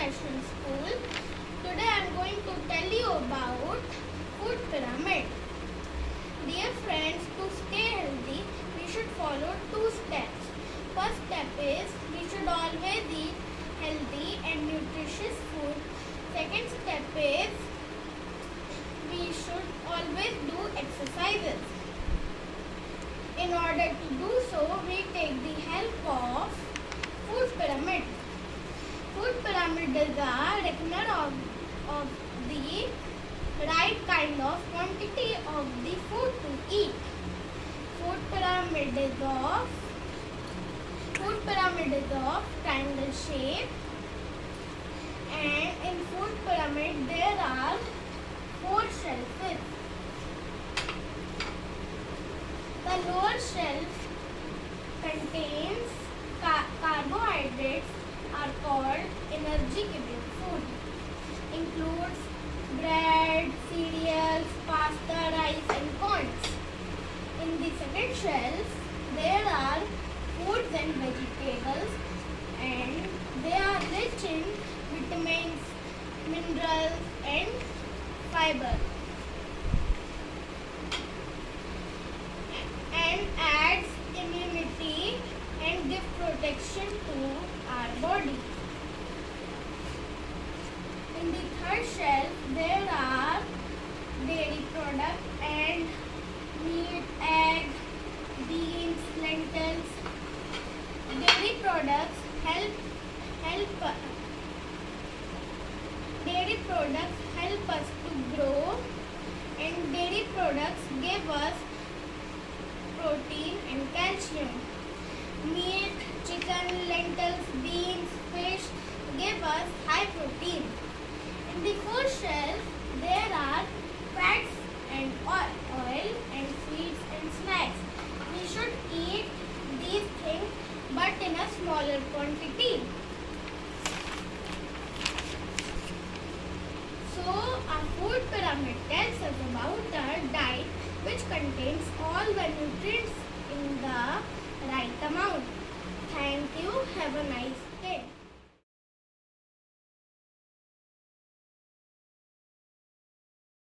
International School. Today I am going to tell you about food pyramid. Dear friends, to stay healthy, we should follow two steps. First step is we should always eat healthy and nutritious food. Second step is we should always do exercises. In order to do so, we take the help of food pyramid. Food pyramid is a reckoner of the right kind of quantity of the food to eat. Food pyramid is of triangle shape, and in food pyramid there are 4 shelves. The lower shelf contains carbohydrates are called energy giving food. Includes bread, cereals, pasta, rice and corns. In the second shelf there are fruits and vegetables, and they are rich in vitamins, minerals and fiber, and adds immunity and give protection to our body. In the third shelf there are dairy products and meat, egg, beans, lentils. Dairy products help us to grow, and dairy products give us protein and calcium. Meat, chicken, lentils, beans, fish give us high protein. In the fourth shelf there are fats and oil and sweets and snacks. We should eat these things but in a smaller quantity. So our food pyramid tells us about our diet, which contains all the nutrients